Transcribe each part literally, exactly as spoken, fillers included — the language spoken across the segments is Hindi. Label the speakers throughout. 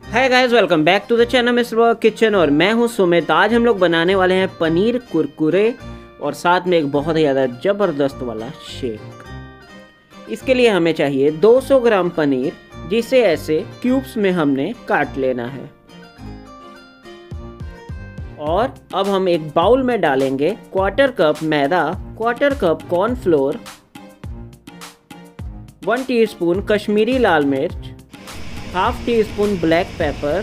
Speaker 1: Hi guys, welcome back to the channel mister work kitchen और मैं हूं सुमित। आज हम लोग बनाने वाले हैं पनीर कुरकुरे और साथ में एक बहुत ही ज़्यादा ज़बरदस्त वाला शेक। इसके लिए हमें चाहिए दो सौ ग्राम पनीर, जिसे ऐसे क्यूब्स में हमने काट लेना है। और अब हम एक बाउल में डालेंगे क्वार्टर कप मैदा, quarter cup cornflour, one teaspoon Kashmiri लाल मिर्च, half teaspoon black pepper,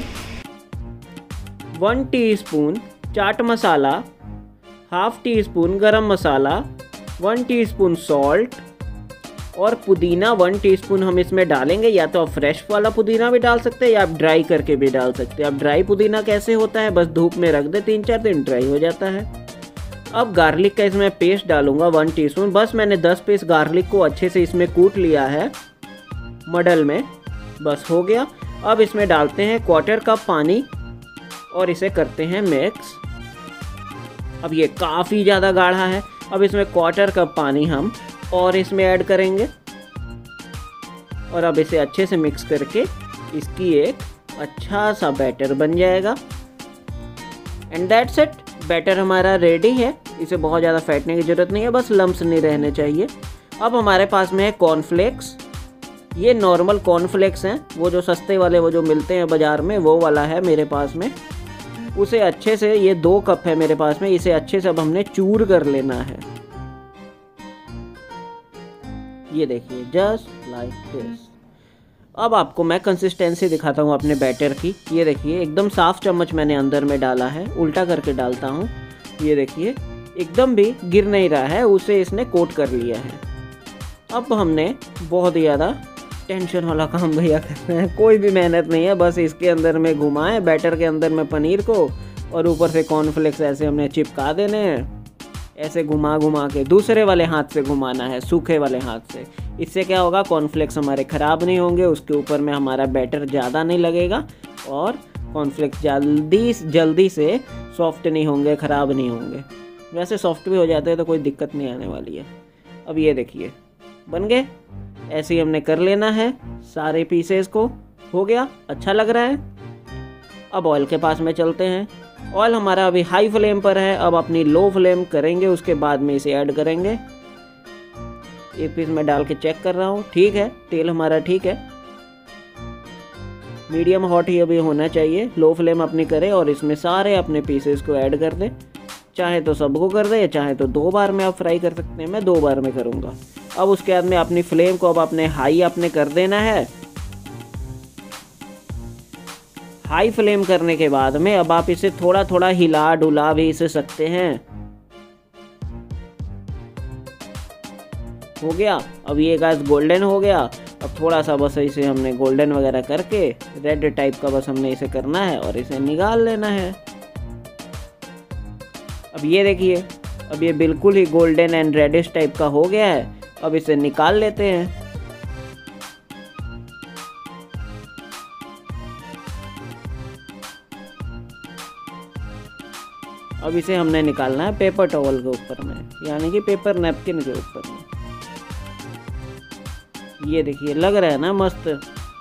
Speaker 1: one teaspoon chaat masala, half teaspoon garam masala, one teaspoon salt और पुदीना वन टीस्पून हम इसमें डालेंगे। या तो आप फ्रेश वाला पुदीना भी डाल सकते हैं या आप ड्राई करके भी डाल सकते हैं। अब ड्राई पुदीना कैसे होता है, बस धूप में रख दे, तीन चार दिन ड्राई हो जाता है। अब गार्लिक का इसमें पेस्ट डालूंगा वन टीस्पून। बस मैंने दस पीस गार्लिक को अच्छे से इसमें कूट लिया है मडल में, बस हो गया। अब इसमें डालते हैं क्वार्टर कप पानी और इसे करते हैं मिक्स। अब ये काफ़ी ज़्यादा गाढ़ा है। अब इसमें क्वार्टर कप पानी हम और इसमें ऐड करेंगे और अब इसे अच्छे से मिक्स करके इसकी एक अच्छा सा बैटर बन जाएगा। एंड दैट्स इट, बैटर हमारा रेडी है। इसे बहुत ज़्यादा फेंटने की ज़रूरत नहीं है, बस लम्स नहीं रहने चाहिए। अब हमारे पास में है कॉर्नफ्लेक्स। ये नॉर्मल कॉर्नफ्लेक्स हैं, वो जो सस्ते वाले वो जो मिलते हैं बाज़ार में, वो वाला है मेरे पास में। उसे अच्छे से, ये दो कप है मेरे पास में, इसे अच्छे से अब हमने चूर कर लेना है। ये देखिए, जस्ट लाइक दिस। अब आपको मैं कंसिस्टेंसी दिखाता हूँ अपने बैटर की। ये देखिए, एकदम साफ चम्मच मैंने अंदर में डाला है, उल्टा करके डालता हूँ। ये देखिए, एकदम भी गिर नहीं रहा है, उसे इसने कोट कर लिया है। अब हमने बहुत ही ज़्यादा टेंशन वाला काम भैया करना है, कोई भी मेहनत नहीं है, बस इसके अंदर में घुमाएं बैटर के अंदर में पनीर को और ऊपर से कॉर्नफ्लेक्स ऐसे हमने चिपका देने हैं। ऐसे घुमा घुमा के दूसरे वाले हाथ से घुमाना है, सूखे वाले हाथ से। इससे क्या होगा, कॉर्नफ्लेक्स हमारे ख़राब नहीं होंगे, उसके ऊपर में हमारा बैटर ज़्यादा नहीं लगेगा और कॉर्नफ्लेक्स जल्दी जल्दी से सॉफ्ट नहीं होंगे, ख़राब नहीं होंगे। वैसे सॉफ्ट भी हो जाते हैं तो कोई दिक्कत नहीं आने वाली है। अब ये देखिए, बन गए। ऐसे ही हमने कर लेना है सारे पीसेस को। हो गया, अच्छा लग रहा है। अब ऑयल के पास में चलते हैं। ऑयल हमारा अभी हाई फ्लेम पर है, अब अपनी लो फ्लेम करेंगे, उसके बाद में इसे ऐड करेंगे। एक पीस में डाल के चेक कर रहा हूँ, ठीक है, तेल हमारा ठीक है। मीडियम हॉट ही अभी होना चाहिए। लो फ्लेम अपनी करें और इसमें सारे अपने पीसेस को ऐड कर दें। चाहे तो सबको कर दे, चाहे तो दो बार में आप फ्राई कर सकते हैं, मैं दो बार में करूँगा। अब उसके बाद में अपनी फ्लेम को अब अपने हाई अपने कर देना है। हाई फ्लेम करने के बाद में अब आप इसे थोड़ा थोड़ा हिला डुला भी इसे सकते हैं। हो गया। अब ये गैस गोल्डन हो गया। अब थोड़ा सा बस इसे हमने गोल्डन वगैरह करके रेड टाइप का बस हमने इसे करना है और इसे निकाल लेना है। अब ये देखिए, अब ये बिल्कुल ही गोल्डन एंड रेडिश टाइप का हो गया है। अब इसे निकाल लेते हैं। अब इसे हमने निकालना है पेपर टॉवल के ऊपर में, यानी कि पेपर नैपकिन के ऊपर में। ये देखिए, लग रहा है ना मस्त।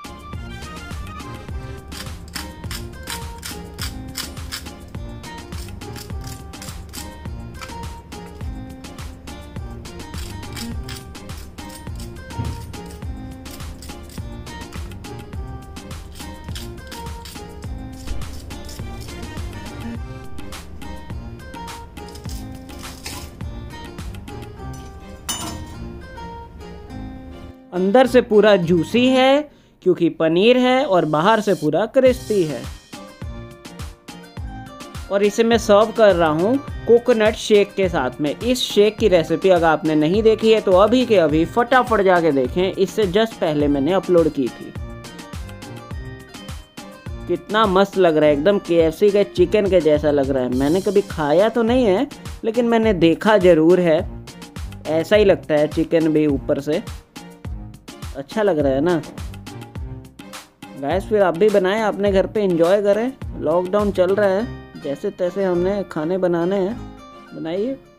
Speaker 1: अंदर से पूरा जूसी है क्योंकि पनीर है और बाहर से पूरा क्रिस्पी है। और इसे मैं सर्व कर रहा हूँ कोकोनट शेक के साथ में। इस शेक की रेसिपी अगर आपने नहीं देखी है तो अभी के अभी फटाफट जाके देखें, इससे जस्ट पहले मैंने अपलोड की थी। कितना मस्त लग रहा है, एकदम के एफ सी के चिकन के जैसा लग रहा है। मैंने कभी खाया तो नहीं है, लेकिन मैंने देखा ज़रूर है। ऐसा ही लगता है चिकन भी ऊपर से। अच्छा लग रहा है ना गाइस। फिर आप भी बनाएं, अपने घर पे एंजॉय करें। लॉकडाउन चल रहा है, जैसे तैसे हमने खाने बनाने हैं, बनाइए।